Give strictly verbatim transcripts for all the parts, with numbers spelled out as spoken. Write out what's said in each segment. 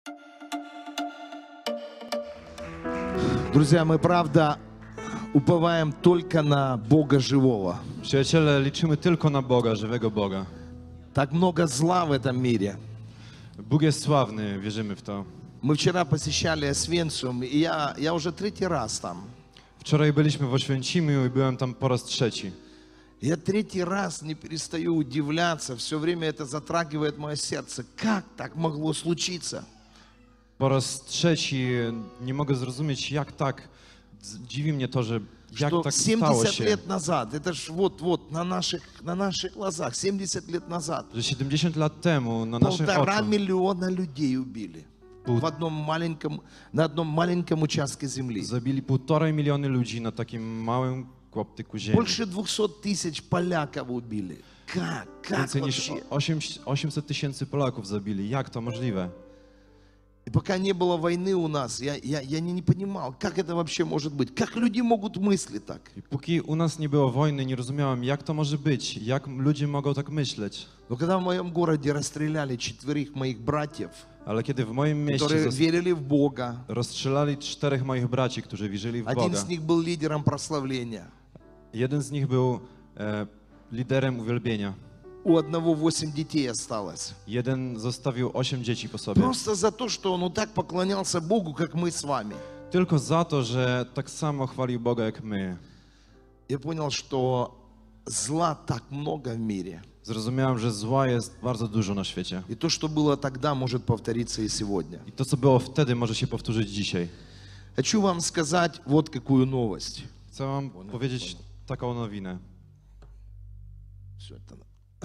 Друзья, мы правда уповаем только на Бога живого. Przyjaciele, liczymy tylko na Boga, żywego Boga. Так много зла в этом мире. Bóg jest sławny, wierzymy w to. Мы вчера посещали Освенцим, и я, я уже третий раз там. Wczoraj byliśmy w Oświęcimiu i byłem tam po raz trzeci. Я третий раз не перестаю удивляться, все время это затрагивает мое сердце. Как так могло случиться? Po raz trzeci nie mogę zrozumieć, jak tak, dziwi mnie to, że jak Что tak stało семьдесят się, лет назад, это ж вот-вот на наших, на наших глазах, семьдесят лет назад, że siedemdziesiąt lat temu na naszych полтора oczach миллиона людей убили Пол- в одном маленьком, на одном маленьком участке земли. zabili półtorej miliony ludzi na takim małym kłoptyku ziemi. Больше двухсот тысяч поляков убили. Как? Как Więcej niż вообще? osiemset tysięcy Polaków zabili. Jak to możliwe? И пока не было войны у нас, я, я, я не, не понимал, как это вообще может быть. Как люди могут мыслить так? I póki u nas nie było wojny, nie rozumiałem, jak to może być, jak ludzie mogą tak myśleć. Но когда в моем городе расстреляли четверых моих братьев, Ale kiedy w moim mieście которые zas- верили в Бога, rozstrzelali czterech moich braci, którzy wierzyli w один Boga. из них был лидером прославления, Jeden z nich był e, liderem uwielbienia. у одного восемь детей осталось. Jeden zostawił osiem dzieci po sobie. Просто за то, что он вот так поклонялся Богу, как мы с вами. Tylko za to, że tak samo chwalił Boga jak my. Я понял, что зла так много в мире. Zrozumiałem, że zła jest bardzo dużo na świecie. И то, что было тогда, может повториться и сегодня. I to, co było wtedy, może się powtórzyć dzisiaj. Хочу вам сказать вот какую новость. Chcę wam powiedzieć taką nowinę. Всё это.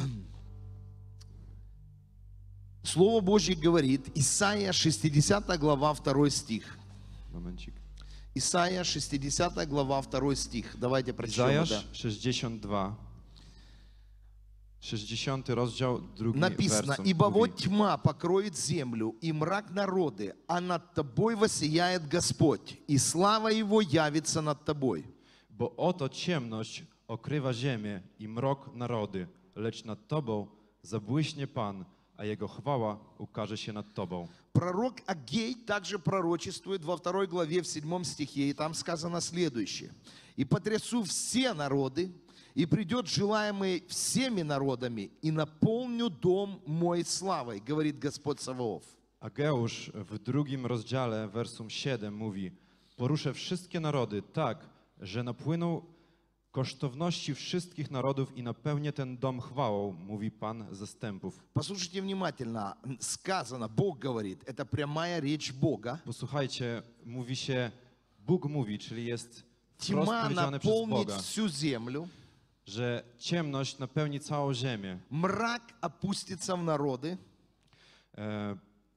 Слово Божье говорит, Исайя шестидесятая глава, второй стих. Momencik. Исайя шестидесятая глава, второй стих. Давайте прочитаем это. Izajasz sześćdziesiąt dwa, sześćdziesiąty rozdział, drugi Написано, werset ибо mówi: вот тьма покроет землю, и мрак народы, а над тобой воссияет Господь, и слава Его явится над тобой. Bo oto ciemność okrywa ziemię i mrok narody, lecz nad tobą zabłyśnie Pan, a Jego chwała ukaże się nad tobą. Пророк Агей также пророчествует во второй главе, в седьмом стихе, и там сказано следующее. «И потрясу все народы, и придет желаемый всеми народами, и наполню дом мой славой, говорит Господь Саваоф». Ageusz w drugim rozdziale, wersum siedem mówi: Poruszę wszystkie narody tak, że napłyną kosztowności wszystkich narodów i napełnię ten dom chwałą, mówi Pan zastępów. Послушайте внимательно, сказано, Бог говорит, это прямая речь Бога. Posłuchajcie, mówi się, Bóg mówi, czyli jest wprost Тьма powiedziane przez наполнит Boga, всю землю, że ciemność napełni całą ziemię. мрак опустится в народы, E,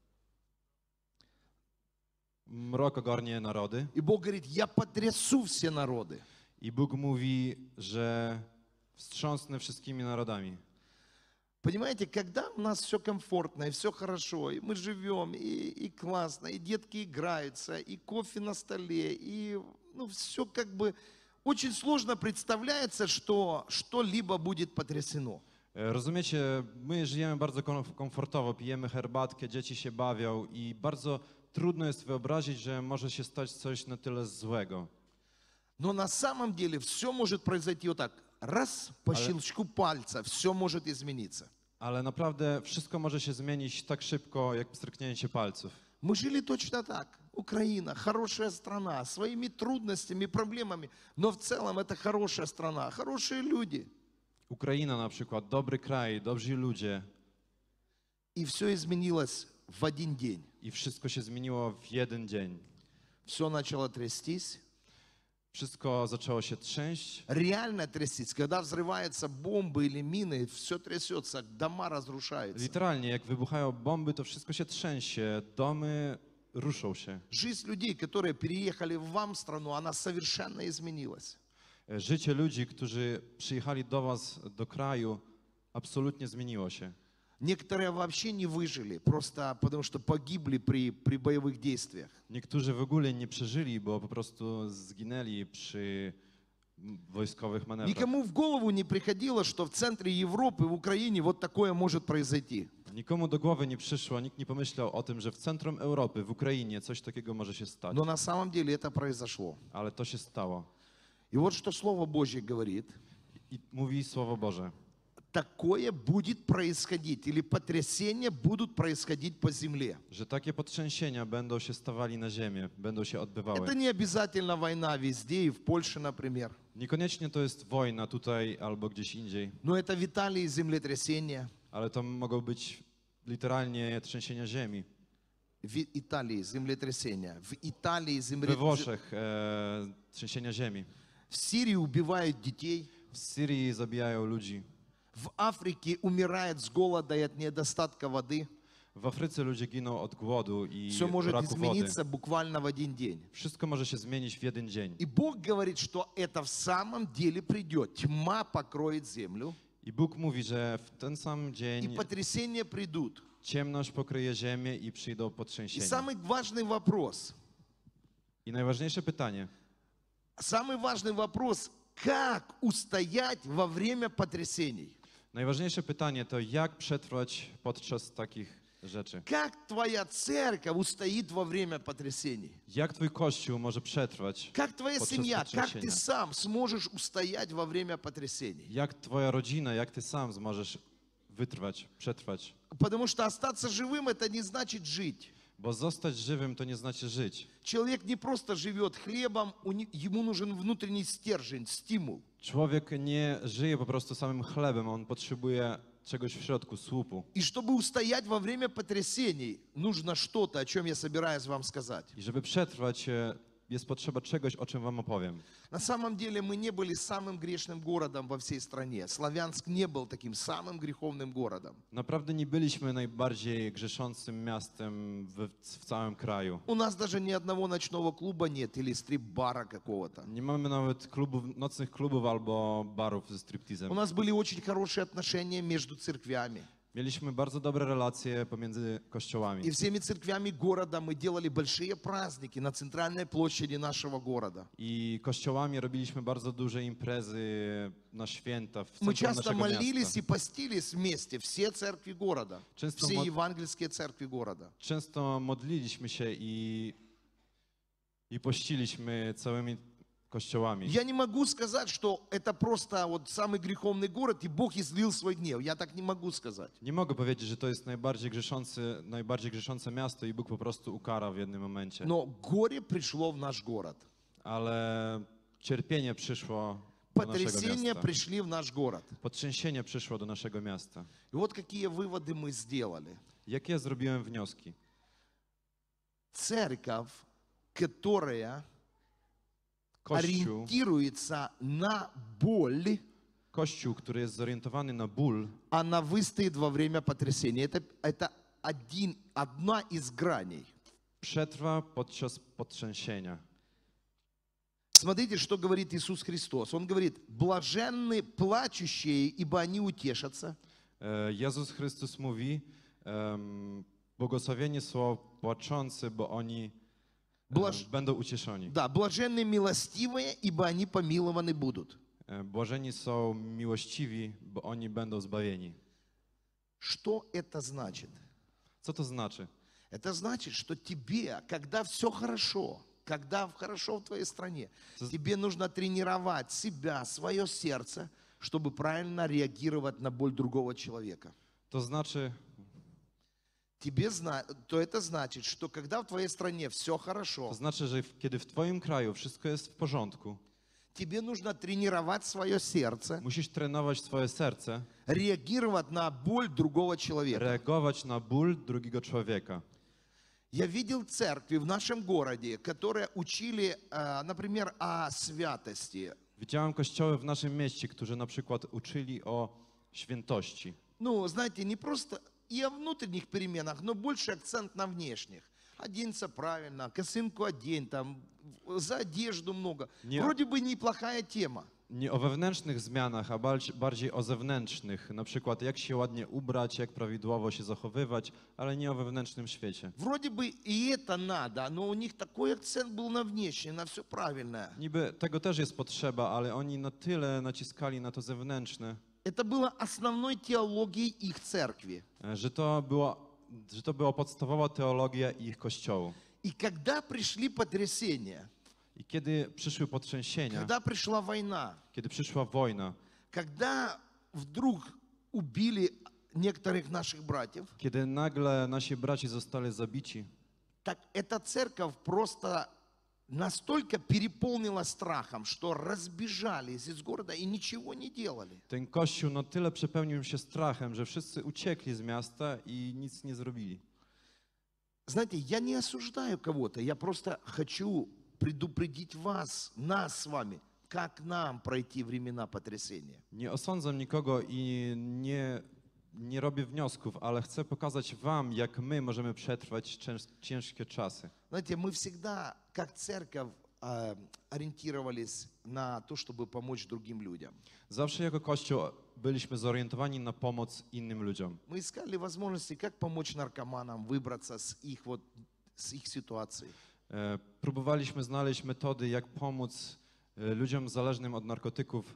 mrok ogarnie narody. и Бог говорит, я потрясу все народы. I Bóg mówi, że wstrząsnę wszystkimi narodami. Понимаете, когда у нас все комфортно и все хорошо, и мы живем, и, и классно, и детки играются, и кофе на столе, и ну, все как бы очень сложно представляется, что что-либо будет потрясено. E, Rozumiecie, my żyjemy bardzo kom- komfortowo, pijemy herbatkę, dzieci się bawią i bardzo trudno jest wyobrazić, że może się stać coś na tyle złego. Но на самом деле все может произойти вот так. Раз, по Але- щелчку пальца, все может измениться. Ale naprawdę wszystko może się zmienić tak szybko, jak pstryknięcie palców. Мы жили точно так. Украина, хорошая страна, своими трудностями, проблемами, но в целом это хорошая страна, хорошие люди. Ukraina na przykład, dobry kraj, dobrzy ludzie И все изменилось в один день. i wszystko się zmieniło w jeden dzień. Все начало трястись. Wszystko zaczęło się trzęść. Реально трястись. Когда взрываются бомбы или мины, все трясется, дома разрушаются. Literalnie, jak wybuchają bomby, to wszystko się trzęsie, domy ruszą się. Жизнь людей, которые переехали в вам страну, она совершенно изменилась. Życie ludzi, którzy przyjechali do was, do kraju, absolutnie zmieniło się. Некоторые вообще не выжили, просто потому что погибли при, при боевых действиях. Niektórzy w ogóle nie przeżyli, bo po prostu zginęli przy wojskowych manewrach. Никому в голову не приходило, что в центре Европы, в Украине вот такое может произойти. Nikomu do głowy nie przyszło, nikt nie pomyślał o tym, że w centrum Europy, w Ukrainie coś takiego może się stać. Но на самом деле это произошло. Ale to się stało. И вот что Слово Божье говорит. I mówi Słowo Boże. Такое будет происходить, или потрясения будут происходить по земле. Że takie potrzęsienia będą się stawali na ziemię, będą się odbywały. Это не обязательно война везде, и в Польше, например. Niekoniecznie to jest wojna tutaj albo gdzieś indziej, Но это в Италии землетрясения. ale to mogą być literalnie trzęsienia ziemi. В Италии землетрясения. В Италии We землетрясения. Włoszech e, trzęsienia ziemi. В Сирии убивают детей. W Syrii zabijają ludzi. В Африке умирают с голода и от недостатка воды. W Afryce ludzie giną od głodu i Все может braku wody. измениться буквально в один день. Wszystko może się zmienić w jeden dzień. И Бог говорит, что это в самом деле придет. Тьма покроет землю, I Bóg mówi, że w ten sam и dzień потрясения придут. ciemność pokryje ziemię i przyjdą И potrzęsienia. самый важный вопрос, I najważniejsze pytanie, самый важный вопрос, как устоять во время потрясений? najważniejsze pytanie to jak przetrwać podczas takich rzeczy. Как твоя церковь устоит во время потрясений? Jak twój kościół może przetrwać? Как твоя Подчас семья, как ты потрясения. сам сможешь устоять во время потрясений? Jak twoja rodzina, jak ty sam zможesz wytrwać, przetrwać? Потому что остаться живым это не значит жить. Bo zostać żywym to nie znaczy żyć. Человек не просто живет хлебом, у не- ему нужен внутренний стержень, стимул. Człowiek nie żyje po prostu samym chlebem, on potrzebuje czegoś w środku, słupu. И чтобы устоять во время потрясений, нужно что-то, о чем я собираюсь вам сказать. I żeby przetrwać, e, jest potrzeba czegoś, o czym wam opowiem. На самом деле мы не были самым грешным городом во всей стране. Славянск не был таким самым греховным городом. Naprawdę nie byliśmy najbardziej grzeszącym miastem w, w całym kraju. У нас даже ни одного ночного клуба нет или стрип-бара какого-то. Nie mamy nawet klubów, nocnych klubów albo barów ze У striptizem. нас были очень хорошие отношения между церквями. Mieliśmy bardzo dobre relacje pomiędzy kościołami. И всеми церквями города мы делали большие праздники на центральной площади нашего города. I kościołami robiliśmy bardzo duże imprezy na święta w Мы centrum часто naszego молились miasta. и постились вместе, все церкви города, Часто все мод- евангельские церкви города. Często modliliśmy się i, i pościliśmy całymi kościołami. Я не могу сказать, что это просто вот самый греховный город, и Бог излил свой гнев. Я так не могу сказать. Nie mogę powiedzieć, że to jest najbardziej grzeszący, najbardziej grzeszące miasto i Bóg po prostu ukara w jednym momencie. Но горе пришло в наш город. Ale cierpienie przyszło do naszego Потрясения miasta. пришли в наш город. Potrzęsienie przyszło do naszego miasta. И вот какие выводы мы сделали. Jakie zrobiłem wnioski? Церковь, которая Kościół, ориентируется на боль, kościół, który jest zorientowany na ból, она выстоит во время потрясения. Это, это один, одна из граней. przetrwa podczas potrzęsienia. Смотрите, что говорит Иисус Христос. Он говорит, блаженны плачущие, ибо они утешатся. E, Jezus Chrystus mówi, em, błogosławieni są płaczący, bo oni e, Blaż- będą ucieszeni. Да, блаженны милостивые, ибо они помилованы будут. E, Błażeni są miłościwi, bo oni będą zbawieni. Что это значит? Co to znaczy? Это значит, что тебе, когда все хорошо, когда хорошо в твоей стране, тебе нужно тренировать себя, свое сердце, чтобы правильно реагировать на боль другого человека. To znaczy, Тебе зна... То это значит, что когда в твоей стране все хорошо, to znaczy, że w- kiedy w twoim kraju wszystko jest w porządku, тебе нужно тренировать свое сердце, musisz trenować swoje serce, реагировать на боль другого человека. reagować na ból drugiego człowieka. Я видел церкви в нашем городе, которые учили, э, например, о святости. Widziałem kościoły w naszym mieście, którzy na przykład uczyli o świętości. Ну, знаете, не просто и о внутренних переменах, но больше акцент на внешних. Оденься правильно, косынку одень, там, за одежду много. Не- Вроде бы неплохая тема. Nie o wewnętrznych zmianach, a bardziej- bardziej o zewnętrznych. Na przykład jak się ładnie ubrać, jak prawidłowo się zachowywać, ale nie o wewnętrznym świecie. Вроде бы и это надо, но у них такой акцент был на внешнее, на все правильное. Niby tego też jest potrzeba, ale oni na tyle naciskali na to zewnętrzne, это было основной теологией их церкви. e, że to, było, że to była podstawowa teologia ich kościołu. И когда пришли потрясения, I kiedy przyszły potrzęsienia, когда пришла война, kiedy przyszła wojna, когда вдруг убили некоторых наших братьев, kiedy nagle nasi bracia zostali zabici, так эта церковь просто настолько переполнилась страхом, что разбежались из города и ничего не делали. ten kościół na tyle przepełnił się strachem, że wszyscy uciekli z miasta i nic nie zrobili. Знаете, я не осуждаю кого-то, я просто хочу предупредить вас, нас с вами, как нам пройти времена потрясения. Nie osądzam nikogo i nie, nie robię wniosków, ale chcę pokazać wam, jak my możemy przetrwać cięż, ciężkie czasy. Знаете, мы всегда, как церковь, э, ориентировались на то, чтобы помочь другим людям. Zawsze jako Kościół byliśmy zorientowani na pomoc innym ludziom. Мы искали возможности, как помочь наркоманам выбраться с их, вот, с их ситуации. E, Próbowaliśmy znaleźć metody, jak pomóc e, ludziom zależnym od narkotyków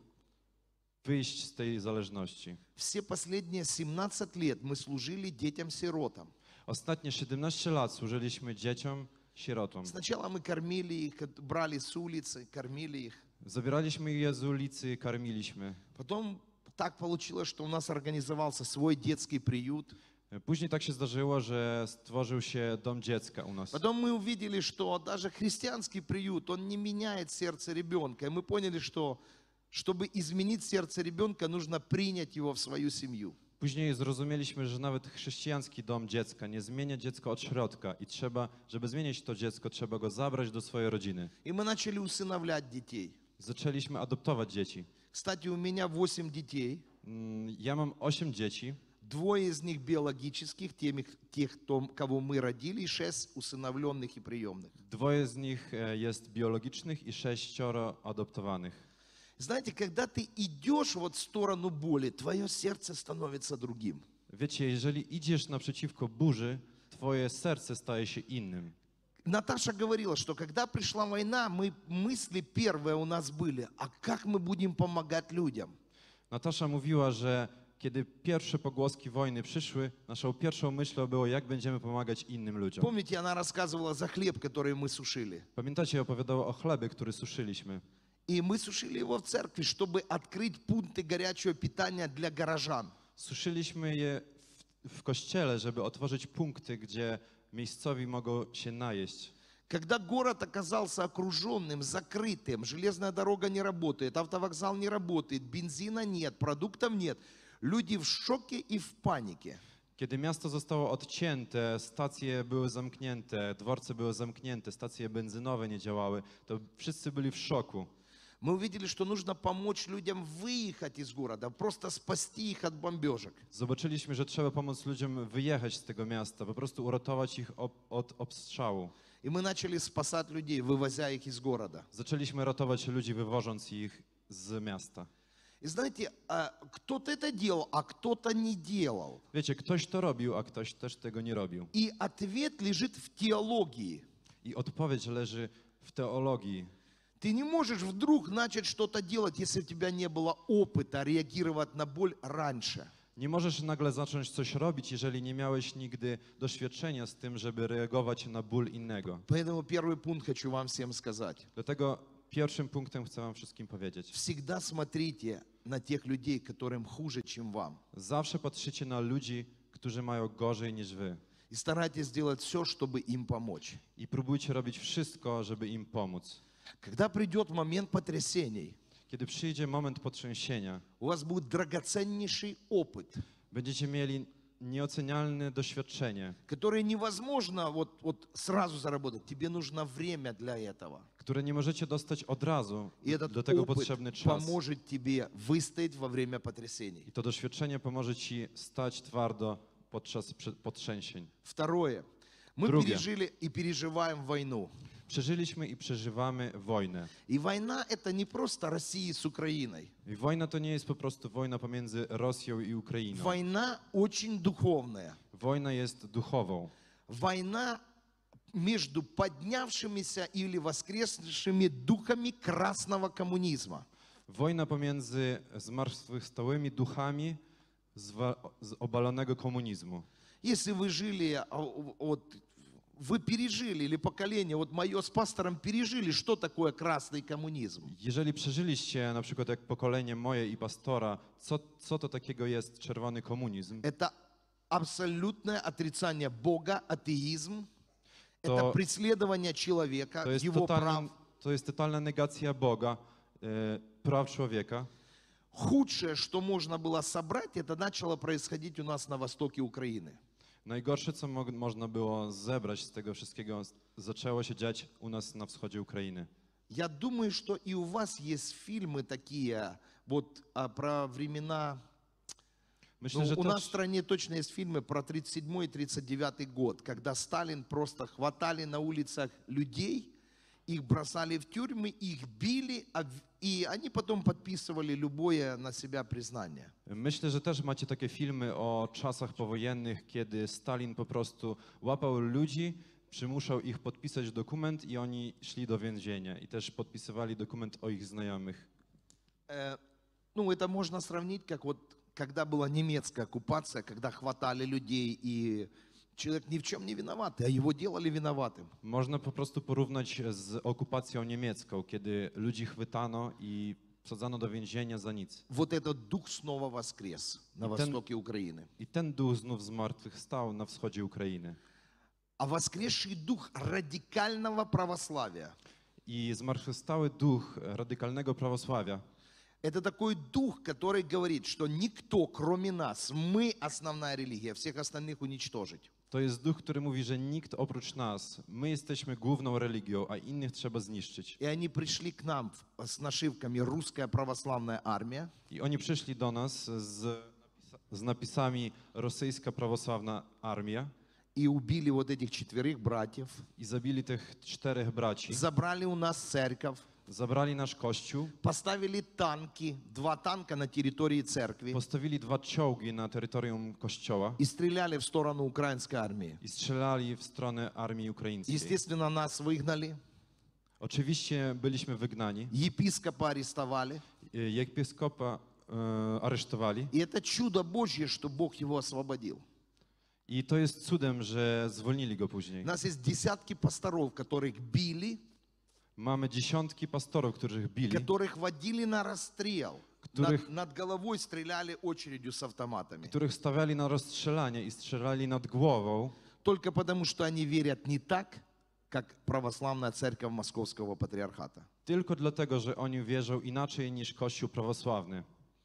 wyjść z tej zależności. Все последние семнадцать лет мы служили детям-сиротам. Ostatnie siedemnaście lat służyliśmy dzieciom, sierotom. Сначала мы кормили их, брали с улицы, кормили их. Zabieraliśmy je z ulicy, karmiliśmy. Потом так получилось, что у нас организовался свой детский приют. E, Później tak się zdarzyło, że stworzył się dom dziecka u nas. Потом мы увидели, что даже христианский приют, он не меняет сердце ребенка. И мы поняли, что чтобы изменить сердце ребенка, нужно принять его в свою семью. Później zrozumieliśmy, że nawet chrześcijański dom dziecka nie zmienia dziecka od środka i trzeba, żeby zmienić to dziecko, trzeba go zabrać do swojej rodziny. И мы начали усыновлять детей. Zaczęliśmy adoptować dzieci. Кстати, у меня восемь детей. Mm, Ja mam osiem dzieci. Двое из них биологических, теми- тех, кто- кого мы родили, и шесть усыновленных и приемных. Dwoje z nich e, jest biologicznych i sześcioro adoptowanych. Знаете, когда ты идешь вот в сторону боли, твое сердце становится другим. Wiecie, jeżeli idziesz naprzeciwko burzy, twoje serce staje się innym. Наташа говорила, что когда пришла война, мы, мысли первые у нас были, а как мы будем помогать людям? Natasza mówiła, że kiedy pierwsze pogłoski wojny przyszły, naszą pierwszą myślą było, jak będziemy pomagać innym ludziom. Помните, она рассказывала за хлеб, который мы сушили. Pamiętacie, opowiadała o chlebie, który suszyliśmy. И мы сушили его в церкви, чтобы открыть пункты горячего питания для горожан. Suszyliśmy je w, w kościele, żeby otworzyć punkty, gdzie miejscowi mogą się najeść. Когда город оказался окруженным, закрытым, железная дорога не работает, автовокзал не работает, бензина нет, продуктов нет, люди в шоке и в панике. Kiedy miasto zostało odcięte, stacje były zamknięte, dworce były zamknięte, stacje benzynowe nie działały, to wszyscy byli w szoku. Мы увидели, что нужно помочь людям выехать из города, просто спасти их от бомбежек. Zobaczyliśmy, że trzeba pomóc ludziom wyjechać z tego miasta, po prostu uratować ich ob, od obstrzału. И мы начали спасать людей, вывозя их из города. Zaczęliśmy ratować ludzi, wywożąc ich z miasta. И знаете, а, кто-то это делал, а кто-то не делал. Wiecie, ktoś to robił, a ktoś też tego nie robił. И ответ лежит в теологии. I odpowiedź leży w teologii. Ты не можешь вдруг начать что-то делать, если у тебя не было опыта реагировать на боль раньше. Nie możesz nagle zacząć coś robić, jeżeli nie miałeś nigdy doświadczenia z tym, żeby reagować na ból innego. Поэтому первый пункт хочу вам всем сказать. Dlatego pierwszym punktem chcę wam wszystkim powiedzieć. Всегда смотрите на тех людей, которым хуже, чем вам. Zawsze patrzycie na ludzi, którzy mają gorzej niż wy. И старайтесь сделать все, чтобы им помочь. I próbujcie robić wszystko, żeby im pomóc. Когда придет момент потрясений, Kiedy przyjdzie moment potrzęsienia, у вас будет драгоценнейший опыт, będziecie mieli nieocenialne doświadczenie, которое невозможно вот, вот сразу заработать. Тебе нужно время для этого. które nie możecie dostać od razu. И этот Do tego опыт potrzebny czas. поможет тебе выстоять во время потрясений. I to doświadczenie pomoże ci stać twardo podczas prze- potrzęsień. Второе. Мы Drugie. пережили и переживаем войну. Przeżyliśmy i przeżywamy wojnę. И война это не просто Россия с Украиной. I wojna to nie jest po prostu wojna pomiędzy Rosją i Ukrainą. Война очень духовная. Wojna jest duchową. Война между поднявшимися или воскресшими духами красного коммунизма. Wojna pomiędzy zmartwychwstałymi duchami zwa- z obalonego komunizmu. Если вы жили, а, вот, вы пережили, или поколение, вот мое с пастором пережили, что такое красный коммунизм. Jeżeli przeżyliście, na przykład jak pokolenie moje i pastora, co, co to takiego jest czerwony komunizm, Это абсолютное отрицание Бога, атеизм. То- Это преследование человека, to jest, его прав. totalna, to jest totalna negacja Boga, e, praw człowieka. Худшее, что можно было собрать, это начало происходить у нас на востоке Украины. Najgorsze, co mo- można było zebrać z tego wszystkiego, z- zaczęło się dziać u nas na wschodzie Ukrainy. Я думаю, что и у вас есть фильмы такие, вот а, про времена. Myślę, Ну, że у нас в też, стране точно есть фильмы про тридцать седьмой и тридцать девятый год, когда Сталин просто хватали на улицах людей, их бросали в тюрьмы, их били, а в- и они потом подписывали любое на себя признание. myślę, że też macie takie filmy o czasach powojennych, kiedy Stalin po prostu łapał ludzi, przymuszał ich podpisać dokument i oni szli do więzienia i też podpisywali dokument o ich znajomych. Э, ну, это можно сравнить, как вот когда была немецкая оккупация, когда хватали людей, и человек ни в чем не виноват, а его делали виноватым. Można po prostu porównać z okupacją niemiecką, kiedy ludzi chwytano i wsadzano do więzienia za nic. Вот этот дух снова воскрес на И ten- востоке Украины. I ten duch znów zmartwychwstał na wschodzie Ukrainy. А воскресший дух радикального православия I zmartwychwstały duch radykalnego prawosławia – это такой дух, который говорит, что никто, кроме нас, мы основная религия, всех остальных уничтожить. to jest duch, który mówi, że nikt oprócz nas, my jesteśmy główną religią, a innych trzeba zniszczyć. И они пришли к нам в- с нашивками «Русская православная армия». I oni przyszli do nas z, napisa- z napisami Rosyjska Prawosławna Armia И убили вот этих четверых братьев, i zabili tych czterech braci. забрали у нас церковь, Zabrali nasz kościół, поставили танки, два танка на территории церкви postawili dwa czołgi na terytorium kościoła и стреляли в сторону украинской армии. i strzelali w stronę armii ukraińskiej. Естественно, нас выгнали, Oczywiście byliśmy wygnani, епископа арестовали. e, episkopa e, aresztowali И это чудо Божье, что Бог его освободил. i to jest cudem, że zwolnili go У później. нас есть десятки пасторов, которых били, Mamy dziesiątki pastorów, których bili, которых водили на расстрел. Которых- Над, над головой стреляли очередью с автоматами. których stawiali na rozstrzelanie i strzelali nad głową, Только потому, что они верят не так, как православная церковь Московского патриархата. tylko dlatego, że oni wierzą inaczej niż Kościół prawosławny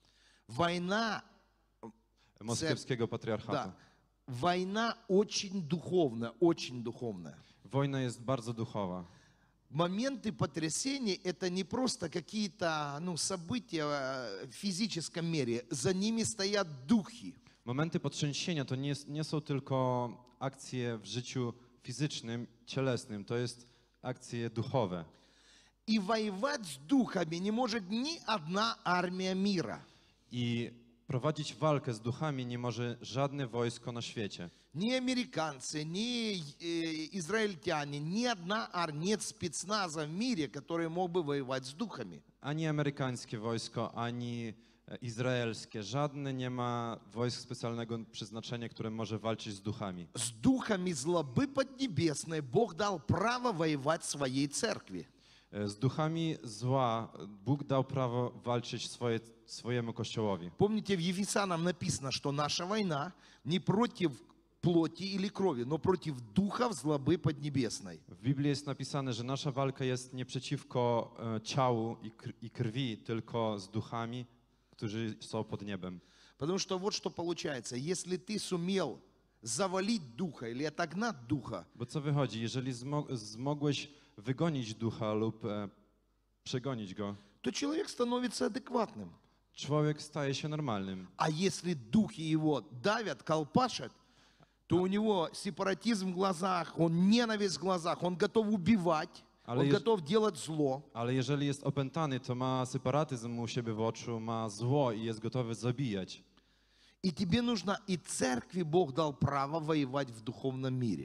Война, moskiewskiego да, patriarchatu. война очень духовная, очень духовная. Wojna jest bardzo duchowa. Моменты потрясения – это не просто какие-то ну, события э, в физическом мире. За ними стоят духи. Momenty potrzęsienia to nie, nie są tylko akcje w życiu fizycznym, cielesnym, to jest akcje duchowe. И воевать с духами не может ни одна армия мира. I prowadzić walkę z duchami nie może żadne wojsko na świecie. Ни американцы, ни э, израильтяне, ни одна армия, нет спецназа в мире, который мог бы воевать с духами. Ani amerykańskie wojsko, ani e, izraelskie, żadne nie ma wojsk specjalnego przeznaczenia, które może walczyć z duchami. С духами злобы поднебесной Бог дал право воевать своей церкви. E, Z duchami zła Bóg dał prawo walczyć swoje, swojemu kościołowi. Помните, в Ефесянам написано, что наша война не против плоти или крови, но против духов злобы поднебесной. W Biblii jest napisane, że nasza walka jest nie przeciwko e, ciału i, kr- i krwi, tylko z duchami, którzy są pod niebem. Потому что вот что получается. Если ты сумел завалить духа или отогнать духа, Bo co wychodzi, jeżeli zmo- zmogłeś wygonić ducha lub e, przegonić go, то человек становится адекватным. człowiek staje się normalnym. А если духи его давят, колпашат, то у него сепаратизм в глазах, он ненависть в глазах, он готов убивать, Ale он jest- готов делать зло. Ale jeżeli jest opętany, to ma separatyzm u siebie w oczu, ma zło i jest gotowy zabijać. И тебе нужно, и церкви Бог дал право воевать в духовном мире. I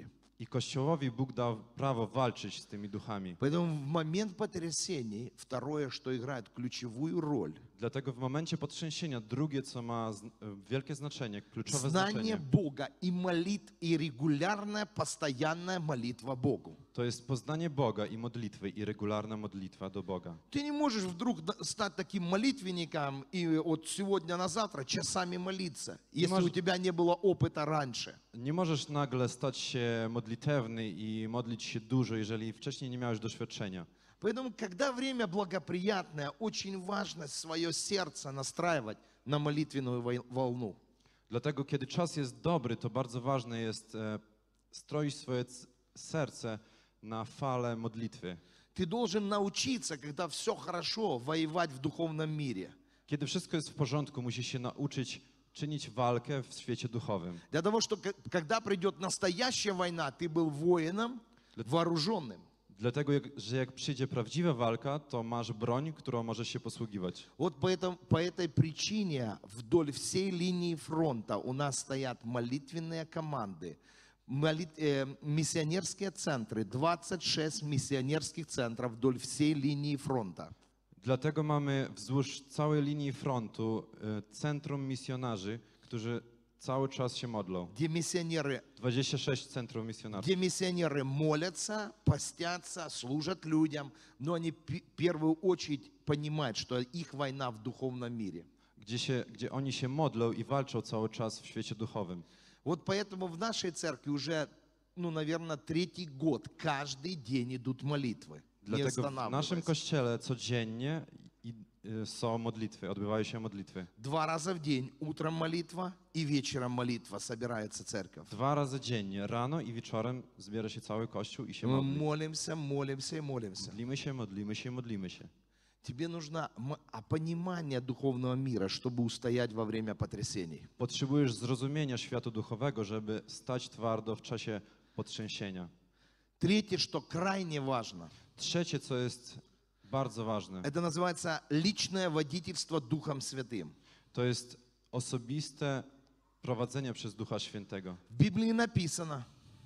I Kościołowi Bóg dał prawo walczyć z tymi duchami. Поэтому в момент потрясений, второе, что играет ключевую роль, Dlatego w momencie potrzęsienia drugie, co ma z- wielkie znaczenie, kluczowe знание znaczenie, Бога и молит, и регулярная, постоянная молитва Богу. to jest poznanie Boga i modlitwy i regularna modlitwa do Boga. Ты не можешь вдруг да- стать таким молитвенником и от сегодня на завтра часами молиться, если может- у тебя не было опыта раньше. Nie możesz nagle stać się modlitewny i modlić się dużo, jeżeli wcześniej nie miałeś doświadczenia. Поэтому, когда время благоприятное, очень важно свое сердце настраивать на молитвенную вой- волну. Dlatego, kiedy czas jest dobry, to bardzo ważne jest e, stroić swoje c- serce na falę modlitwy. Ты должен научиться, когда все хорошо, воевать в духовном мире. Kiedy wszystko jest w porządku, musisz się nauczyć czynić walkę w świecie duchowym. Для того, что к- когда придет настоящая война, ты был воином, вооруженным. Dlatego, jak, że jak przyjdzie prawdziwa walka, to masz broń, którą możesz się posługiwać. Вот по, этом, по этой причине вдоль всей линии фронта у нас стоят молитвенные команды, молит- э, миссионерские центры, двадцать шесть миссионерских центров вдоль всей линии фронта. Dlatego mamy wzdłuż całej linii frontu e, centrum misjonarzy, którzy cały czas się modlą. Где миссионеры, dwadzieścia sześć centrum misjonarzy. где миссионеры молятся, постятся, служат людям, но они пи- в первую очередь понимают, что их война в духовном мире. Gdzie, się, gdzie oni się modlą i walczą cały czas w świecie duchowym. Вот поэтому в нашей церкви уже, ну, наверное, третий год каждый день идут молитвы. Не Dlatego w naszym останавливаясь. kościele codziennie i, y, są modlitwy, odbywają się modlitwy. Два раза в день, утром молитва и вечером молитва, собирается церковь. Dwa razy dziennie, rano i wieczorem zbiera się cały kościół i się Мы modli. молимся, молимся и молимся. Modlimy się, modlimy się, modlimy się. Тебе нужно м- а понимание духовного мира, чтобы устоять во время потрясений. Potrzebujesz zrozumienia świata duchowego, żeby stać twardo w czasie potrzęsienia. Третье, что крайне важно, Trzecie, co jest bardzo ważne, это называется личное водительство Духом Святым. to jest osobiste prowadzenie przez Ducha Świętego. В Библии написано,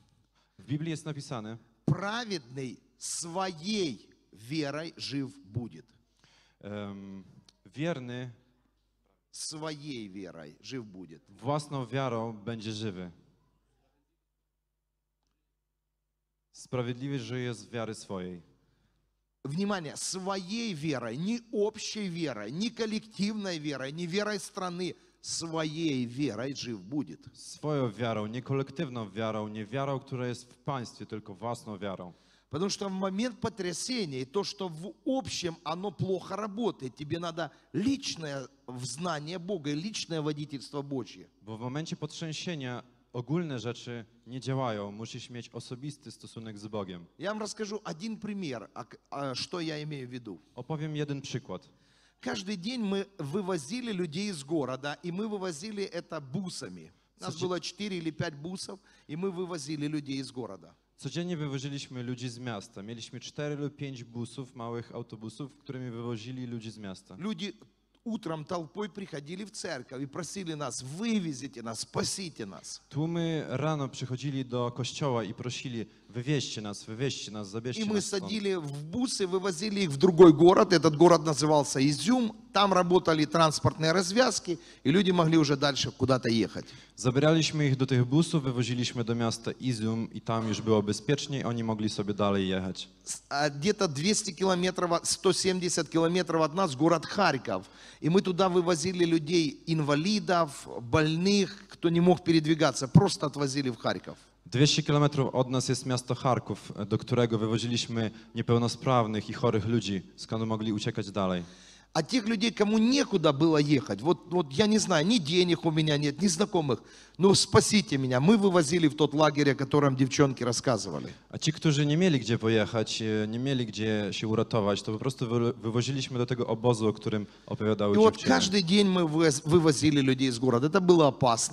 W Biblii jest napisane, праведный своей верой жив будет. em, wierny Своей верой жив будет. własną wiarą będzie żywy. Sprawiedliwy żyje z wiary swojej. Внимание, своей верой, не общей верой, не коллективной верой, не верой страны, своей верой жив будет. Swoją wiarą, nie kolektywną wiarą, nie wiarą, która jest w państwie, tylko własną wiarą. Потому что в момент потрясения, и то, что в общем оно плохо работает, тебе надо личное знание Бога и личное водительство Божье. Bo w momencie potrzęsienia ogólne rzeczy nie działają. Musisz mieć osobisty stosunek z Bogiem. Я вам расскажу один пример, а к- а что я имею в виду. Opowiem jeden przykład. Каждый день мы вывозили людей из города, и мы вывозили это бусами. У нас Сочи- было четыре или пять бусов, и мы вывозили людей из города. Codziennie wywoziliśmy ludzi z miasta. Mieliśmy cztery lub pięć busów, małych autobusów, którymi wywozili ludzi z miasta. Люди утром толпой приходили в церковь и просили нас, вывезите нас, спасите нас. Tłumy rano przychodzili do kościoła i prosili, wywieźcie nas, wywieźcie nas, И zabierzcie мы nas stąd. садили в бусы, вывозили их в другой город. Этот город назывался Изюм. Там работали транспортные развязки, и люди могли уже дальше куда-то ехать. Zabieraliśmy ich do tych busów, wywoziliśmy do miasta Izum i tam już było bezpieczniej, oni mogli sobie dalej jechać. С- а Где-то двести километров, от- сто семьдесят километров от нас город Харьков. И мы туда вывозили людей, инвалидов, больных, кто не мог передвигаться. Просто отвозили в Харьков. dwieście kilometrów od nas jest miasto Charków, do którego wywoziliśmy niepełnosprawnych i chorych ludzi, skąd mogli uciekać dalej. А тех людей, кому некуда было ехать, вот, вот я не знаю, ни денег у меня нет, ни знакомых, ну спасите меня. Мы вывозили в тот лагерь, о котором девчонки рассказывали. A ci, którzy nie mieli gdzie pojechać, e, nie mieli gdzie się uratować, to po prostu wy- wywoziliśmy do tego obozu, o którym opowiadały И вот dziewczyny. каждый день мы вывоз- вывозили людей из города. Это было опасно.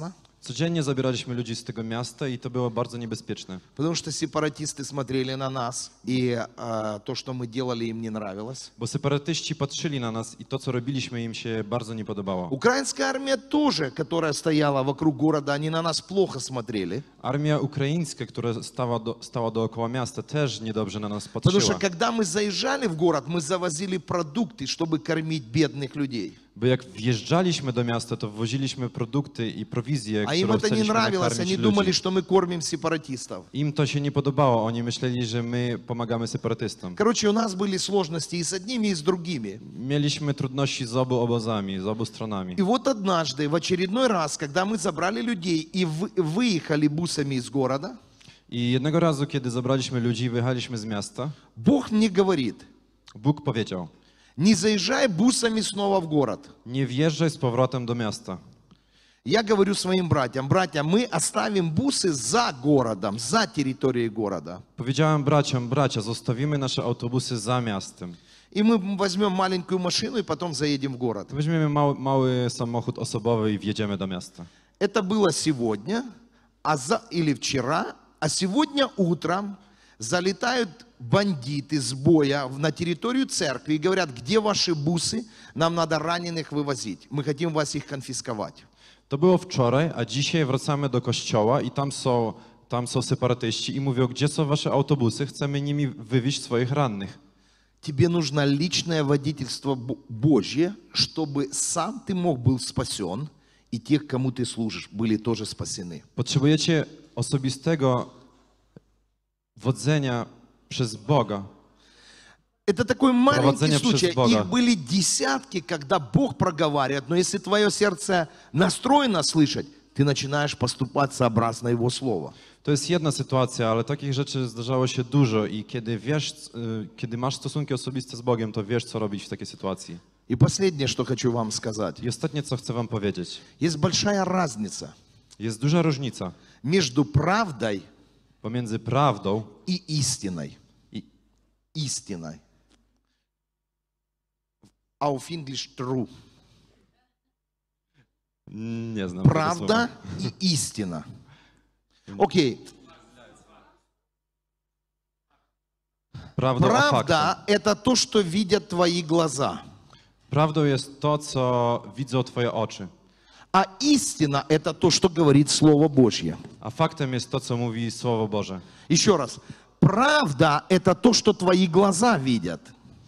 Codziennie zabieraliśmy ludzi z tego miasta i to było bardzo niebezpieczne. Потому что сепаратисты смотрели на нас, и а, то, что мы делали, им не нравилось. Bo separatyści patrzyli na nas i to, co robiliśmy, im się bardzo nie podobało. Украинская армия тоже, которая стояла вокруг города, они на нас плохо смотрели. Armia ukraińska, która stała, do, stała dookoła miasta, też niedobrze na nas Потому что patrzyła. когда мы заезжали в город, мы завозили продукты, чтобы кормить бедных людей. Bo jak wjeżdżaliśmy do miasta, to wwoziliśmy produkty i prowizję, А им którą это не chcieliśmy нравилось, nakarmić они думали, ludzi. что мы кормим сепаратистов. Im to się nie podobało, oni myśleli, że my pomagamy separatystom. Короче, у нас были сложности и с одними, и с другими. Mieliśmy trudności z obu obozami, z obu stronami. И вот однажды, в очередной раз, когда мы забрали людей и вы- выехали бусами из города, I jednego razu, kiedy zabraliśmy ludzi i wyjechaliśmy z miasta, Бог мне говорит: Bóg powiedział: не заезжай бусами снова в город. nie wjeżdżaj z powrotem do miasta. Я говорю своим братьям: братья, мы оставим бусы за городом, за территорией города. Powiedziałem braciom, bracia, zostawimy nasze autobusy za miastem. И мы возьмем маленькую машину и потом заедем в город. Weźmiemy mały, mały samochód osobowy i wjedziemy do miasta. Это было сегодня, а за... или вчера, а сегодня утром залетают бандиты с боя в- на территорию церкви и говорят: где ваши бусы, нам надо раненых вывозить, мы хотим вас их конфисковать. To było wczoraj, a dzisiaj wracamy do kościoła i tam są, tam są separatyści i mówią, gdzie są wasze autobusy, chcemy nimi wywieźć swoich rannych. Тебе нужно личное водительство Бо- Божье, чтобы сам ты мог был спасен, и тех, кому ты служишь, были тоже спасены. Potrzebujecie osobistego wodzenia przez Boga. Это такой маленький Проводзение через случай. Бога. Их были десятки, когда Бог проговаривает, но если твое сердце настроено слышать, ты начинаешь поступать сообразно Его Слова. To jest jedna sytuacja, ale takich rzeczy zdarzało się dużo i kiedy wiesz, y, kiedy masz stosunki osobiste z Bogiem, to wiesz, co robić w takiej sytuacji. И последнее, что хочу вам сказать. I ostatnie, co chcę wam powiedzieć. Есть большая разница Jest duża różnica между правдой pomiędzy prawdą и истиной. i Истиной. Auf English true. nie znam tego Правда и истина. Окей. słowa. Prawdą a faktem. Правда – это то, что видят твои глаза. Prawdą jest to, co widzą twoje oczy, А истина – это то, что говорит Слово Божье. a faktem jest to, co mówi Słowo Boże. Еще раз. Правда – это то, что твои глаза видят.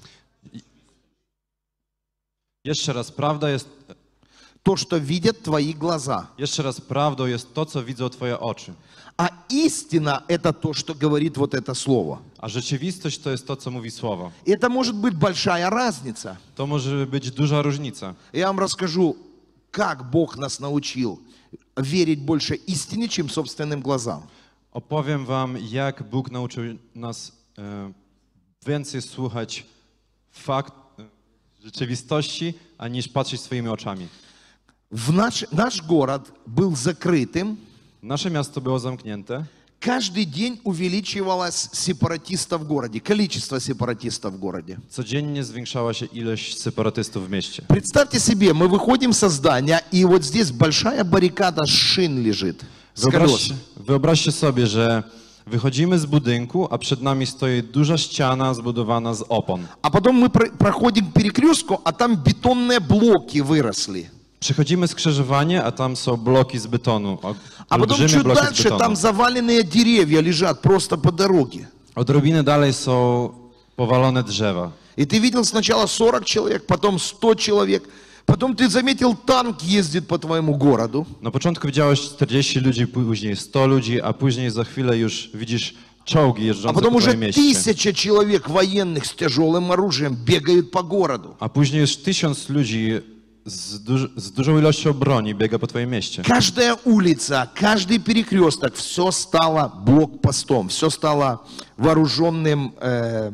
Jeszcze raz, prawda jest, То, что видят твои глаза. jeszcze raz, prawdą jest to, co widzą twoje oczy, А истина – это то, что говорит вот это слово. a rzeczywistość to jest to, co mówi Słowo. И это может быть большая разница. To może być duża różnica. Я вам расскажу, как Бог нас научил верить больше истине, чем собственным глазам. Opowiem wam, jak Bóg nauczył nas e, więcej słuchać fakt, e, rzeczywistości, aniż patrzeć swoimi oczami. В наш, наш город был закрытым. Nasze miasto było zamknięte. Каждый день увеличивалось сепаратистов в городе, количество сепаратистов в городе. Codziennie zwiększała się ilość separatystów w mieście. Представьте себе, мы выходим со здания, и вот здесь большая баррикада с шин лежит, с колес. Wyobraźcie, wyobraźcie sobie, że wychodzimy z budynku, a przed nami stoi duża ściana zbudowana z opon. А потом мы про- проходим к перекрестку, а там бетонные блоки выросли. Przechodzimy skrzyżowanie, a tam są bloki z betonu. o- А потом Olbrzymie чуть bloki z дальше betonu. там заваленные деревья лежат просто по дороге. Odrobinę dalej są powalone drzewa. И ты видел сначала сорок человек, потом сто человек, потом ты заметил, танк ездит по твоему городу. Na początku widziałeś czterdziestu ludzi, później sto ludzi, a później za chwilę już widzisz czołgi А jeżdżące потом po уже twoim mieście. тысяча человек военных с тяжелым оружием бегают по городу. A później już tysiąc ludzi z, duż, z dużą ilością broni biega po twoim mieście. Каждая улица, каждый перекресток, все стало блокпостом, все стало вооруженным, э,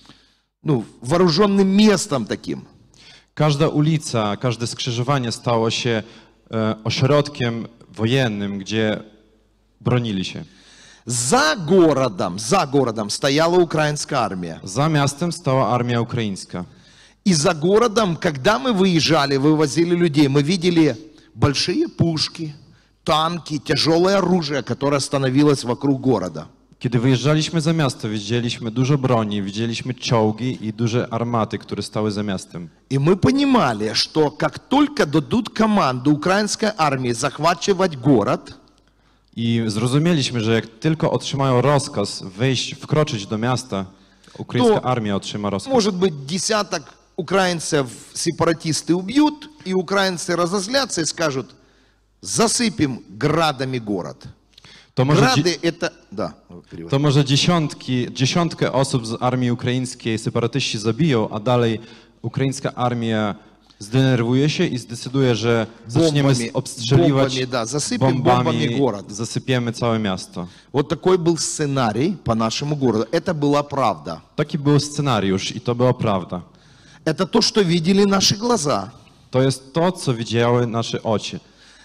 ну, вооруженным местом таким. Każda ulica, każde skrzyżowanie stało się e, ośrodkiem wojennym, gdzie bronili się. За городом, за городом стояла украинская армия. Za miastem stała armia ukraińska. И за городом, когда мы выезжали, вывозили людей, мы видели большие пушки, танки, тяжелое оружие, которое становилось вокруг города. Kiedy wyjeżdżaliśmy za miasto, widzieliśmy dużo broni, widzieliśmy czołgi i duże armaty, które stały za miastem. И мы понимали, что как только дадут команду украинской армии захватывать город, I zrozumieliśmy, że jak tylko otrzymają rozkaz wejść, wkroczyć do miasta, ukraińska To armia otrzyma rozkaz. может быть, десяток украинцев сепаратисты убьют, и украинцы разозлятся и скажут, засыпем градами город. To może, Грады dzie- это... Да, перевод. to może dziesiątki, dziesiątkę osób z armii ukraińskiej separatyści zabiją, a dalej ukraińska armia zdenerwuje się i zdecyduje, że zaczniemy Bombami, obstrzeliwać bombami, da, zasypiemy bombami город. zasypiemy całe miasto. Вот такой был сценарий по нашему городу. Это была правда. Taki był scenariusz i to była prawda. Это то, что видели наши глаза. To jest to, co widziały nasze oczy.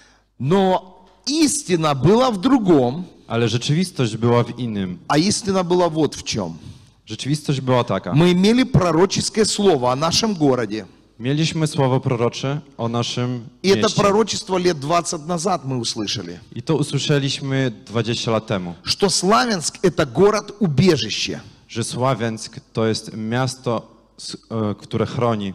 Но истина была в другом, Ale rzeczywistość była w innym. а истина была вот в чем. Rzeczywistość była taka. Мы имели пророческое слово о нашем городе. Mieliśmy słowo prorocze o naszym И это mieście. пророчество лет двадцать назад мы услышали. I to usłyszeliśmy dwadzieścia lat temu, Что Славянск это город-убежище. że Sławiańsk to jest miasto, s- e, które chroni.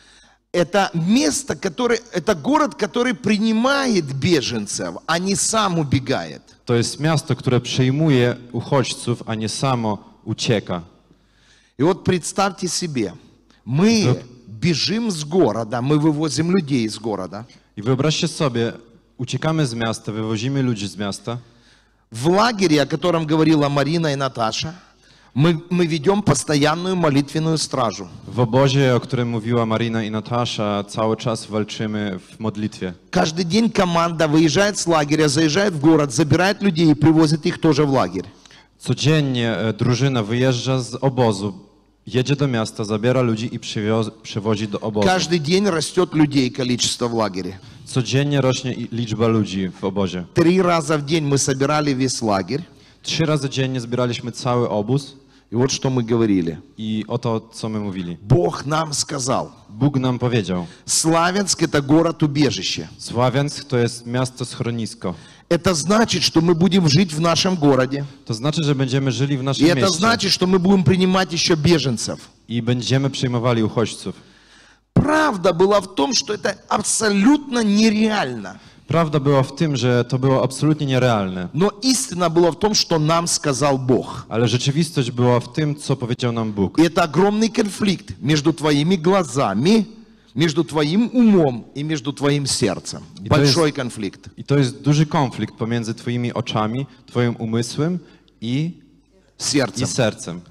Это место, которое, это город, который принимает беженцев, а не сам убегает. To jest miasto, które przyjmuje uchodźców, a nie samo ucieka. И вот представьте себе, мы бежим с города, мы вывозим людей из города. I wyobraźcie sobie, uciekamy z miasta, wywozimy ludzi z miasta. В лагере, о котором говорила Марина и Наташа, мы, мы ведем постоянную молитвенную стражу. W obozie, o którym mówiła Marina i Natasza, cały czas walczymy w modlitwie. Каждый день команда выезжает с лагеря, заезжает в город, забирает людей и привозит их тоже в лагерь. Codziennie e, drużyna wyjeżdża z obozu, jedzie do miasta, zabiera ludzi i przywioz, przywozi do obozu. Каждый день растет людей количество в лагере. Codziennie rośnie i- liczba ludzi w obozie. Три раза в день мы собирали весь лагерь. Trzy razy dziennie zbieraliśmy cały obóz И вот что мы говорили. i o to, co my mówili. Бог нам сказал, Bóg nam powiedział, Славянск это город-убежище. Sławiańsk to jest miasto schronisko. Это значит, что мы будем жить в нашем городе. To znaczy, że będziemy żyli w И naszym это mieście значит, что мы будем принимать еще беженцев. i będziemy przyjmowali uchodźców. Правда была в том, что это абсолютно нереально. Prawda była w tym, że to było absolutnie nierealne, Но истина была в том, что нам сказал Бог. ale rzeczywistość była w tym, co powiedział nam Bóg. И это огромный конфликт между твоими глазами, между твоим умом и между твоим сердцем. И то есть- Большой конфликт. I to jest duży konflikt pomiędzy twoimi oczami, twoim umysłem i, i Сердцем. sercem.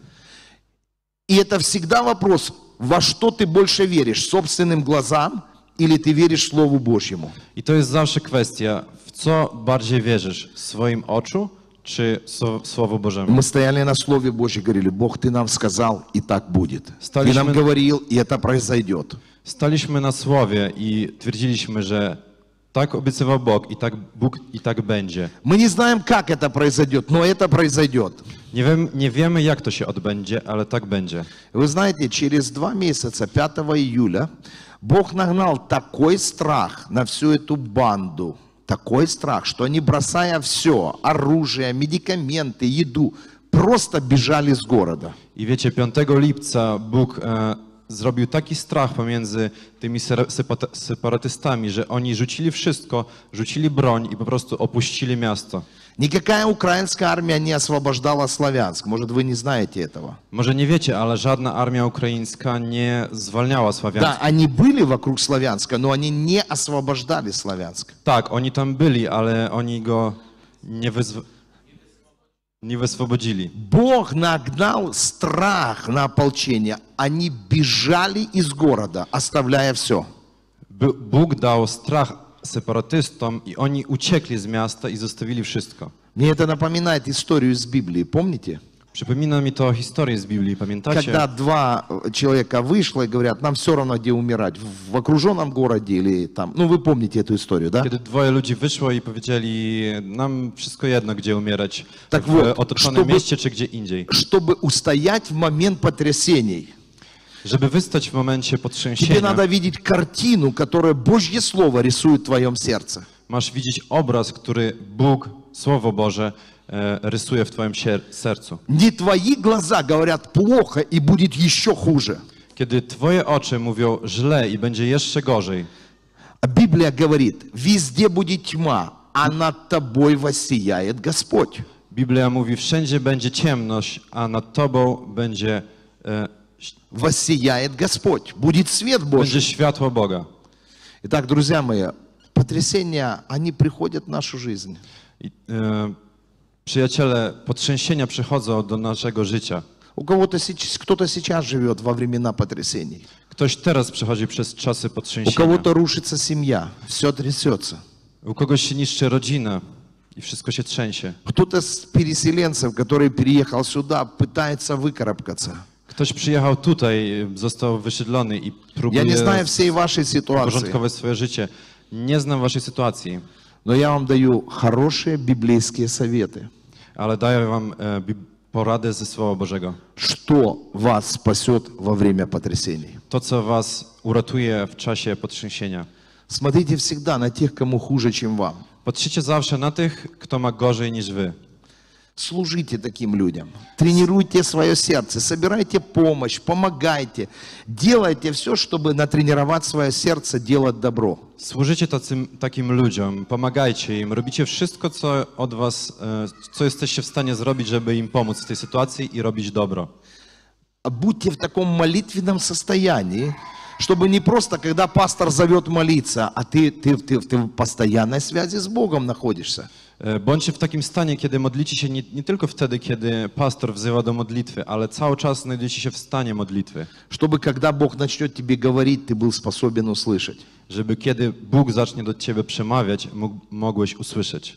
И это всегда вопрос, во что ты больше веришь, собственным глазам или ты веришь Слову Божьему. I to jest zawsze kwestia, w co bardziej wierzysz, swoim oczu czy słow- Słowu Bożemu. Мы стояли на Слове Божьем, говорили, Бог, ты нам сказал, и так будет. Стали Ты нам мы- говорил, и это произойдет. Staliśmy na słowie i twierdziliśmy, że tak obiecywał Bóg i tak Bóg i tak będzie. Мы не знаем, как это произойдет, но это произойдет. Nie, wiem, nie wiemy, jak to się odbędzie, ale tak będzie. Вы знаете, через два месяца, пятого июля, Бог нагнал такой страх на всю эту банду, такой страх, что они, бросая все, оружие, медикаменты, еду, просто бежали с города. I wiecie, piątego lipca Bóg e, zrobił taki strach pomiędzy tymi ser- sepata- separatystami, że oni rzucili wszystko, rzucili broń i po prostu opuścili miasto. Никакая украинская армия не освобождала Славянск. Может, вы не знаете этого? Może nie wiecie, ale żadna armia ukraińska nie zwalniała Sławiańska. Да, они были вокруг Славянска, но они не освобождали Славянск. Tak, oni tam byli, ale oni go nie, wyzw- nie wyswobodzili. Бог нагнал страх на ополчение. Они бежали из города, оставляя все. By- Bóg dał strach separatystom i oni uciekli z miasta i zostawili wszystko. Мне это напоминает историю из Библии, помните? Przypomina mi to historię z Biblii, pamiętacie? Когда два человека вышло и говорят, нам все равно где умирать, в окруженном городе или там. Ну, вы помните эту историю, да? Kiedy dwoje ludzi wyszło i powiedzieli, nam wszystko jedno, gdzie umierać, Tak w вот, otoczonym żeby- mieście czy gdzie indziej. Чтобы устоять в момент потрясений, Żeby wystać w momencie тебе potrzęsienia, надо видеть картину, которую Божье Слово рисует в твоем сердце. Masz widzieć obraz, który Bóg, Słowo Boże, e, rysuje w twoim sier- sercu. Не твои глаза говорят плохо и будет еще хуже. Kiedy twoje oczy mówią źle i będzie jeszcze gorzej, А Библия говорит, везде будет тьма, а над тобой воссияет Господь. Biblia mówi, wszędzie będzie ciemność, a nad tobą będzie, e, Воссияет Господь. Будет свет będzie Божий. światło Boga. Итак, друзья мои, потрясения, они приходят в нашу жизнь. I, e, przyjaciele, potrzęsienia przychodzą do naszego życia. У кого-то сейчас, кто-то сейчас живет во времена потрясений. Ktoś teraz przechodzi przez czasy У potrzęsienia. кого-то рушится семья, все трясется. U kogoś się niszczy rodzina i wszystko się trzęsie. Кто-то с переселенцев, который переехал сюда, пытается выкарабкаться. Ktoś przyjechał tutaj, został wysiedlony i Я не próbuje знаю всей вашей ситуации, porządkować swoje życie. Nie znam waszej sytuacji, но я вам даю хорошие библейские советы, ale daję wam e, bi- poradę ze Słowa Bożego. что вас спасет во время потрясений. To, co was uratuje w czasie potrzęsienia. Смотрите всегда на тех, кому хуже, чем вам. Patrzycie zawsze na tych, kto ma gorzej niż wy. Служите таким людям, тренируйте свое сердце, собирайте помощь, помогайте, делайте все, чтобы натренировать свое сердце делать добро. Służycie tacym, takim ludziom, pomagajcie im, robicie wszystko, co od was, e, co jesteście w stanie zrobić, żeby im pomóc w tej sytuacji i robić dobro. Будьте в таком молитвенном состоянии, чтобы не просто, когда пастор зовет молиться, а ты, ты, ты, ты в постоянной связи с Богом находишься. E, Bądźcie w takim stanie, kiedy modlicie się nie, nie tylko wtedy, kiedy pastor wzywa do modlitwy, ale cały czas znajdujecie się w stanie modlitwy, Чтобы, когда Бог начнет тебе говорить, ты был способен услышать. żeby kiedy Bóg zacznie do ciebie przemawiać, mógł, mogłeś usłyszeć.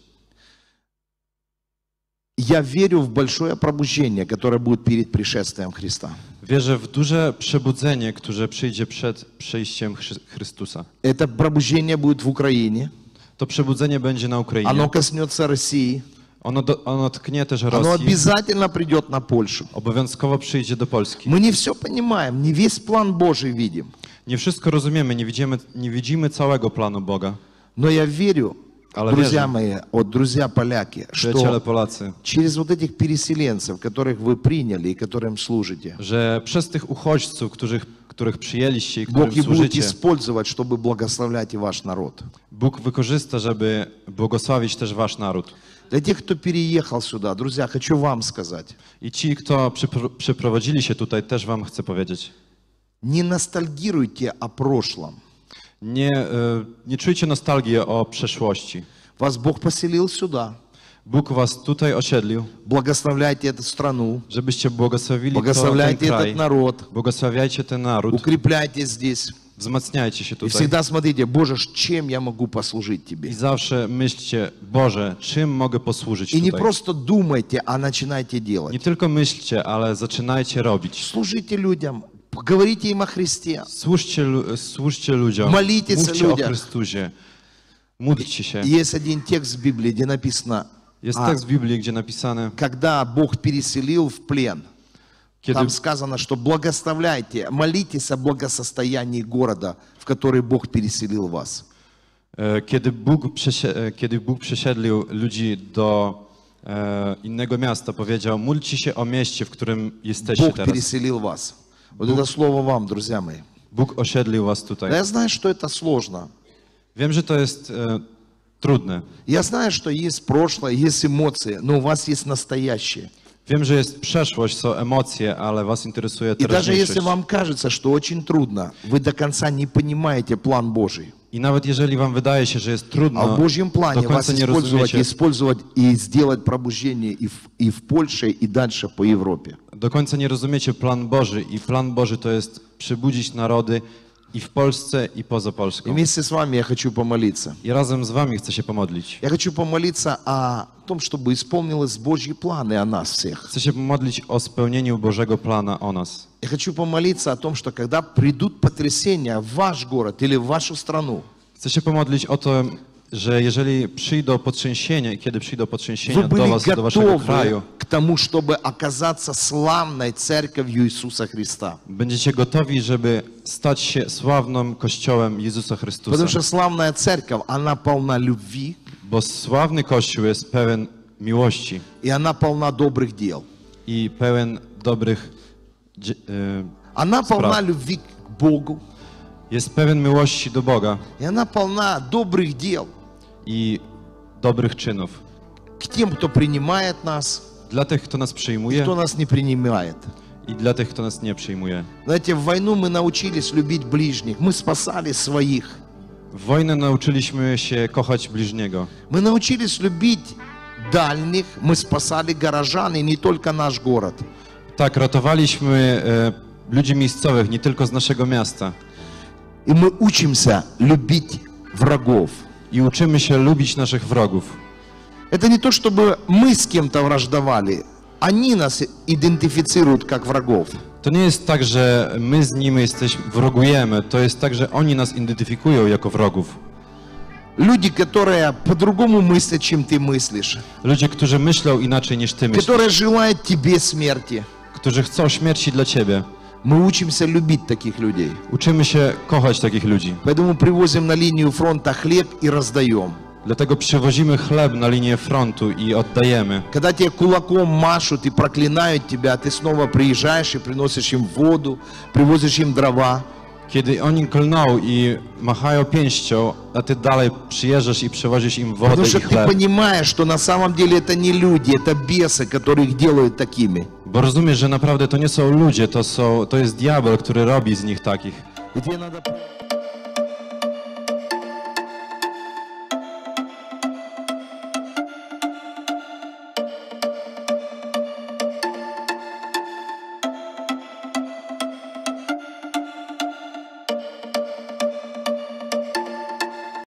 Я верю в большое пробуждение, которое будет перед пришествием Христа. Wierzę w duże przebudzenie, które przyjdzie przed przyjściem Chrzy- Chrystusa. Это пробуждение будет в Украине. To przebudzenie będzie na Ukrainie. Оно коснется России. Ono, do, ono tknie też Оно Rosji. обязательно придет на Польшу. Obowiązkowo przyjdzie do Polski. Мы не все понимаем, не весь план Божий видим. Nie wszystko rozumiemy, nie widzimy, nie widzimy całego planu Boga. Но я верю, Ale друзья wierzę, мои, вот друзья поляки, przyjaciele что Polacy, через вот этих переселенцев, которых вы приняли и которым служите, że przez tych uchodźców, których, których przyjęliście i Бог którym и будет służycie, использовать, чтобы благословлять и ваш народ. Bóg wykorzysta, żeby błogosławić też wasz naród. Для тех, кто переехал сюда, друзья, хочу вам сказать, I ci, kto przypro- przyprowadzili się tutaj, też wam chcę powiedzieć. не ностальгируйте о прошлом. Nie, e, nie czujcie nostalgii o przeszłości. Вас Бог поселил сюда. Bóg was tutaj osiedlił, Благословляйте эту страну, żebyście błogosławili to, ten благословляйте этот kraj. народ, Błogosławiajcie ten naród, укрепляйте здесь. wzmacniajcie się И tutaj. всегда смотрите, Боже, чем я могу послужить Тебе? I zawsze myślcie, Boże, czym mogę posłużyć И не tutaj? просто думайте, а начинайте Nie делать. tylko myślcie, ale zaczynajcie robić. Служите людям, говорите им о Христе. Służcie, lu- służcie ludziom, Молитесь о mówcie o людях. Chrystusie, módlcie się. Есть один текст в Библии, где написано, Jest а, tekst w Biblii, gdzie napisane, когда Бог переселил в плен, kiedy, там сказано, что благословляйте, молитесь о благосостоянии города, в который Бог переселил вас. e, kiedy, Bóg przesie, e, kiedy Bóg przesiedlił ludzi do e, innego miasta, powiedział, módlcie się o mieście, w którym jesteście Бог teraz. переселил вас. Вот это слово вам, друзья мои. Bóg osiedlił was Да tutaj. я знаю, что это сложно. Wiem, że to jest e, trudne. Я знаю, что есть прошлое, есть эмоции, но у вас есть настоящее. Wiem, że jest przeszłość, są emocje, ale was interesuje И даже если teraźniejszość. вам кажется, что очень трудно, вы до конца не понимаете план Божий. I nawet jeżeli wam wydaje się, że jest А в trudno, Божьем do плане вас końca nie использовать, rozumiecie, использовать и сделать пробуждение и в, и в Польше, и дальше по Европе. do końca nie rozumiecie plan Boży i plan Boży to jest przybudzić narody i w Polsce, i poza И Polską. вместе с вами я хочу помолиться. I razem z wami chcę się pomodlić. Я хочу помолиться о том, чтобы исполнилось Божьи планы о нас всех. Chcę się pomodlić o spełnieniu Bożego plana o nas. Я хочу помолиться о том, что когда придут потрясения в ваш город или в вашу страну, Chcę się pomodlić o to, że jeżeli przyjdą potrzęsienia i kiedy przyjdą potrzęsienia вы do были was, do waszego готовы kraju, к тому, чтобы оказаться славной церковью Иисуса Христа. Będziecie gotowi, żeby stać się sławnym Kościołem Jezusa Chrystusa. Потому что славная церковь, она полна любви, Bo sławny Kościół jest pełen miłości и она полна добрых дел. i pełen dobrych dzie- y, Она полна Справ. любви к Богу, jest pełen miłości do Boga и она полна добрых дел i dobrych czynów. к тем, кто принимает нас, Dla tych, kto nas и przyjmuje кто нас не принимает. i dla tych, kto nas nie przyjmuje. Знаете, в войну мы научились любить ближних, мы спасали своих. W wojnę nauczyliśmy się kochać bliźniego. Мы научились любить дальних, мы спасали горожан, и не только наш город. Tak, ratowaliśmy e, ludzi miejscowych, nie tylko z naszego miasta. И мы учимся любить врагов. I uczymy się lubić naszych wrogów. Это не то, чтобы мы с кем-то враждовали, они нас идентифицируют как врагов. To nie jest tak, że my z nimi jesteśmy, wrogujemy, to jest tak, że oni nas identyfikują jako wrogów. Люди, которые по-другому мыслят, чем ты мыслишь, Ludzie, którzy myślą inaczej niż ty myślisz, которые желают тебе смерти. którzy chcą śmierci dla ciebie. Мы учимся любить таких людей. Uczymy się kochać takich ludzi. Поэтому привозим на линию фронта хлеб и раздаем. Dlatego przywozimy chleb na linię frontu i oddajemy. Когда тебе кулаком машут и проклинают тебя, ты снова приезжаешь и приносишь им воду, привозишь им дрова. Kiedy oni klną i machają pięścią, a ty dalej przyjeżdżasz i przewozisz im wodę Потому что i ты chleb. понимаешь, что на самом деле это не люди, это бесы, которые их делают такими. Bo rozumiesz, że naprawdę to nie są ludzie, to, są, to jest diabeł, który robi z nich takich. И тебе надо...